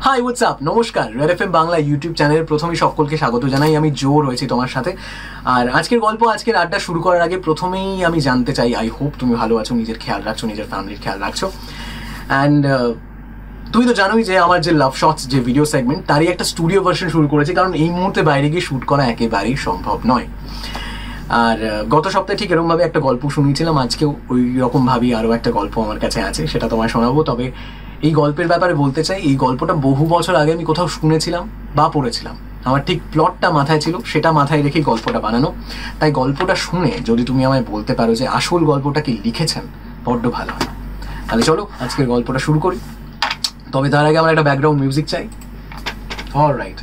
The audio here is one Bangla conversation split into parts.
হাই হোয়াটসঅ্যাপ, নমস্কার। রেড এফএম বাংলা ইউটিউব চ্যানেলের প্রথমেই সকলকে স্বাগত জানাই। আমি জো রয়েছি তোমার সাথে। আর আজকের গল্প, আজকের আড্ডা শুরু করার আগে প্রথমেই আমি জানতে চাই, আই হোপ তুমি ভালো আছো, নিজের খেয়াল রাখছো, নিজের ফ্যামিলির খেয়াল রাখছো। অ্যান্ড তুমি তো জানোই যে আমার যে লাভ শটস যে ভিডিও সেগমেন্ট, তারই একটা স্টুডিও ভার্সন শুরু করেছি, কারণ এই মুহূর্তে বাইরে গিয়ে শ্যুট করা একেবারেই সম্ভব নয়। আর গত সপ্তাহে ঠিক এরকমভাবে একটা গল্প শুনিয়েছিলাম, আজকেও ওই রকমভাবেই আরও একটা গল্প আমার কাছে আছে, সেটা তোমায় শোনাবো। তবে এই গল্পের ব্যাপারে বলতে চাই, এই গল্পটা বহু বছর আগে আমি কোথাও শুনেছিলাম বা পড়েছিলাম। আমার ঠিক প্লটটা মাথায় ছিল, সেটা মাথায় রেখেই গল্পটা বানানো। তাই গল্পটা শুনে যদি তুমি আমায় বলতে পারো যে আসল গল্পটা কি লিখেছেন, বড্ড ভালো হয়। তাহলে চলো আজকের গল্পটা শুরু করি। তবে তার আগে আমার একটা ব্যাকগ্রাউন্ড মিউজিক চাই। অলরাইট।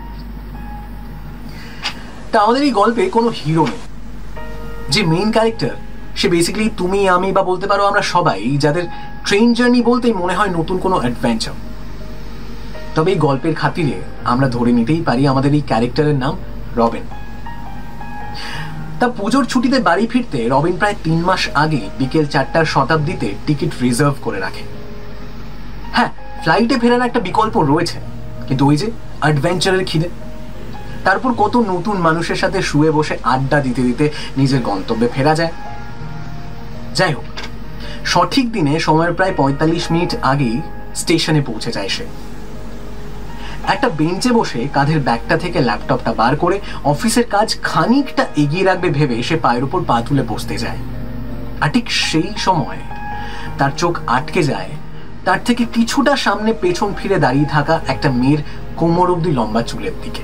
তা আমাদের এই গল্পে কোনো হিরো নেই। যে মেইন ক্যারেক্টার, সে বেসিক্যালি তুমি, আমি বা বলতে পারো আমরা সবাই, যাদের ট্রেন জার্নি বলতেই মনে হয় নতুন কোনো অ্যাডভেঞ্চার। তবে এই গল্পের খাতিরে আমরা ধরে নিতেই পারি আমাদের এই ক্যারেক্টারের নাম রবিন। তা পুজোর ছুটিতে বাড়ি ফিরতে রবিন প্রায় 3 মাস আগে বিকেল 4টার শতাব্দীতে টিকিট রিজার্ভ করে রাখে। হ্যাঁ, ফ্লাইটে ফেরার একটা বিকল্প রয়েছে, কিন্তু ওই যে অ্যাডভেঞ্চারের খিদে। তারপর কত নতুন মানুষের সাথে শুয়ে বসে আড্ডা দিতে দিতে নিজের গন্তব্যে ফেরা যায়। যাই হোক, সঠিক দিনে সময়ের প্রায় 45 মিনিট আগেই স্টেশনে পৌঁছে যায় সে। একটা বেঞ্চে বসে কাঁধের ব্যাগটা থেকে ল্যাপটপটা বার করে অফিসের কাজ খানিকটা এগিয়ে রাখবে ভেবে সে পায়ের উপর পা তুলে বসতে যায়। আর ঠিক সেই সময় তার চোখ আটকে যায় তার থেকে কিছুটা সামনে পেছন ফিরে দাঁড়িয়ে থাকা একটা মেয়ের কোমর অবধি লম্বা চুলের দিকে।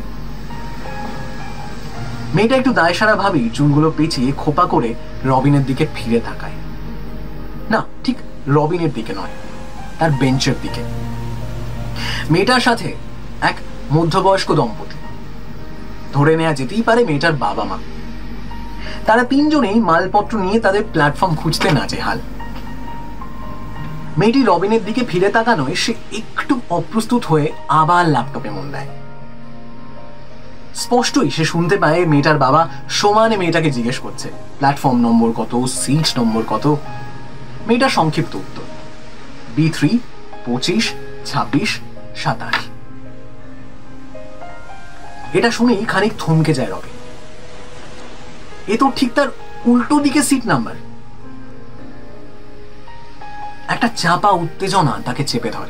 মেয়েটা একটু দায়সারা ভাবেই চুলগুলো পেঁচিয়ে খোপা করে রবিনের দিকে ফিরে তাকায়। না, ঠিক রবিনের দিকে নয়, তার বেঞ্চের দিকে। মেয়েটার সাথে এক মধ্যবয়স্ক দম্পতি, ধরে নেওয়া যেতেই পারে মেয়েটার বাবা মা। তারা 3 জনেই মালপত্র নিয়ে তাদের প্ল্যাটফর্ম খুঁজতে নাজেহাল। মেয়েটি রবিনের দিকে ফিরে তাকানোয় সে একটু অপ্রস্তুত হয়ে আবার ল্যাপটপে মন দেয়। স্পষ্টই সে শুনতে পায় মেয়েটার বাবা সমানে মেয়েটাকে জিজ্ঞেস করছে প্ল্যাটফর্ম নম্বর কত, সিট নম্বর কত। মেয়েটার সংক্ষিপ্ত উত্তর B3, 25, 26, 27। এটা শুনেই খানিক থমকে যায় রবি। এ তো ঠিক তার উল্টো দিকে সিট নাম্বার। একটা চাপা উত্তেজনা তাকে চেপে ধরে।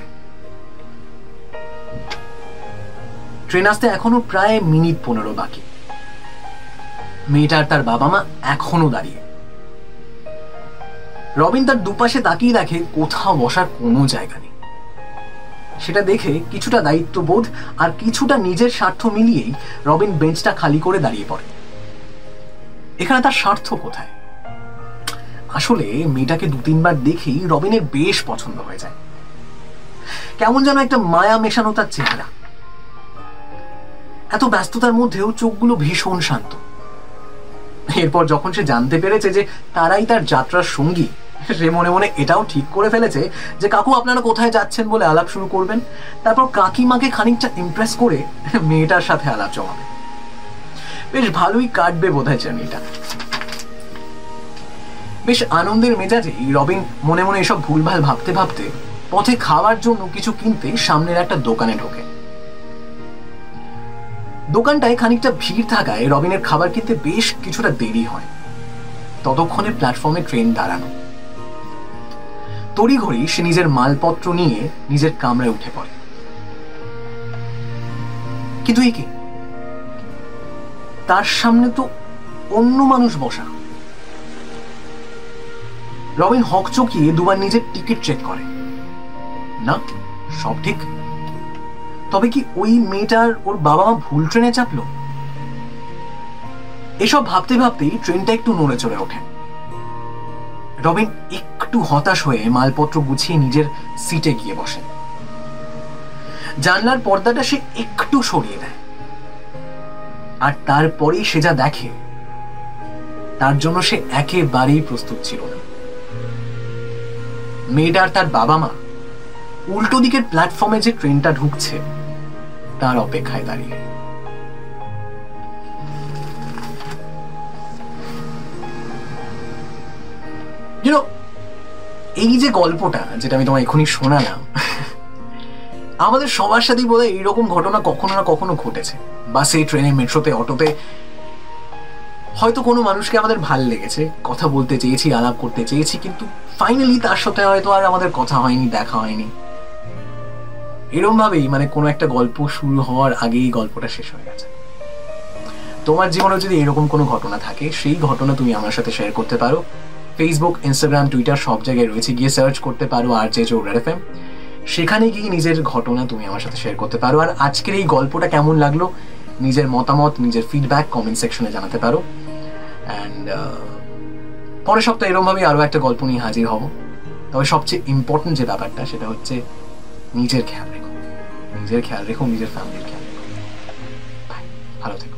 ট্রেন আসতে এখনো প্রায় মিনিট 15 বাকি। মেয়েটার তার বাবা মা এখনো দাঁড়িয়ে। রবিন তার দুপাশে তাকিয়ে দেখে কোথাও বসার কোনো জায়গা নেই। সেটা দেখে কিছুটা দায়িত্ববোধ আর কিছুটা নিজের স্বার্থ মিলিয়েই রবিন বেঞ্চটা খালি করে দাঁড়িয়ে পড়ে। এখানে তার স্বার্থ কোথায়? আসলে মেয়েটাকে 2-3 বার দেখেই রবিনের বেশ পছন্দ হয়ে যায়। কেমন যেন একটা মায়া মেশানো তার চেহারা। এত ব্যস্ততার মধ্যেও চোখগুলো ভীষণ শান্ত। এরপর যখন সে জানতে পেরেছে যে তারাই তার যাত্রার সঙ্গী, সে মনে মনে এটাও ঠিক করে ফেলেছে যে কাকু আপনারা কোথায় যাচ্ছেন বলে আলাপ শুরু করবেন। তারপর কাকিমাকে খানিকটা ইমপ্রেস করে মেয়েটার সাথে আলাপ জমাবে। বেশ ভালোই কাটবে বোধহয় জার্নিটা। বেশ আনন্দের মেজাজেই রবিন মনে মনে এসব ভুলভাল ভাবতে ভাবতে পথে খাওয়ার জন্য কিছু কিনতে সামনের একটা দোকানে ঢোকে। দোকানটায় খানিকটা ভিড় থাকায় রবিনের খাবার কিনতে বেশ কিছুটা দেরি হয়। ততক্ষণে প্ল্যাটফর্মে ট্রেন দাঁড়ানো। তড়িঘড়ি সে নিজের মালপত্র নিয়ে নিজের কামরায় উঠে পড়ে। কিন্তু এ কি? তার সামনে তো অন্য মানুষ বসা। রবিন হকচকিয়ে দুবার নিজের টিকিট চেক করে। না, সব ঠিক। তবে কি ওই মেয়েটার ওর বাবা মা ভুল ট্রেনে চাপলো? এসব ভাবতে ভাবতেই ট্রেনটা একটু নড়ে চড়ে ওঠে। রবিন একটু হতাশ হয়ে মালপত্র গুছিয়ে নিজের সিটে গিয়ে বসে। জানলার পর্দাটা সে একটু সরিয়ে দেয়। আর তারপরেই সে যা দেখে তার জন্য সে একেবারেই প্রস্তুত ছিল না। মেয়েটার তার বাবা মা উল্টো দিকের প্ল্যাটফর্মে যে ট্রেনটা ঢুকছে তার অপেক্ষায় দাঁড়িয়ে। এই যে গল্পটা যেটা আমি তোমায় এখনই শোনালাম, আমাদের সবার সাথেই বোধহয় এইরকম ঘটনা কখনো না কখনো ঘটেছে। বাসে, ট্রেনে, মেট্রোতে, অটোতে হয়তো কোনো মানুষকে আমাদের ভাল লেগেছে, কথা বলতে চেয়েছি, আলাপ করতে চেয়েছি, কিন্তু ফাইনালি তার সাথে হয়তো আর আমাদের কথা হয়নি, দেখা হয়নি। এরকম ভাবেই মানে কোনো একটা গল্প শুরু হওয়ার আগেই গল্পটা শেষ হয়ে গেছে। তোমার জীবনে যদি এরকম কোনো ঘটনা থাকে, সেই ঘটনা তুমি আমার সাথে শেয়ার করতে পারো। ফেসবুক, ইনস্টাগ্রাম, টুইটার সব জায়গায় রয়েছে, গিয়ে সার্চ করতে পারো RJ জোহরাট FM। সেখানে গিয়ে নিজের ঘটনা তুমি আমার সাথে শেয়ার করতে পারো। আর আজকের এই গল্পটা কেমন লাগলো, নিজের মতামত, নিজের ফিডব্যাক কমেন্ট সেকশনে জানাতে পারো। অ্যান্ড পরের সপ্তাহে এরকমভাবেই আরও একটা গল্প নিয়ে হাজির হব। তবে সবচেয়ে ইম্পর্টেন্ট যে ব্যাপারটা, সেটা হচ্ছে নিজের খেয়াল রেখো, নিজের খেয়াল রেখো, নিজের ফ্যামিলির খেয়াল রেখো। ভালো থেকো।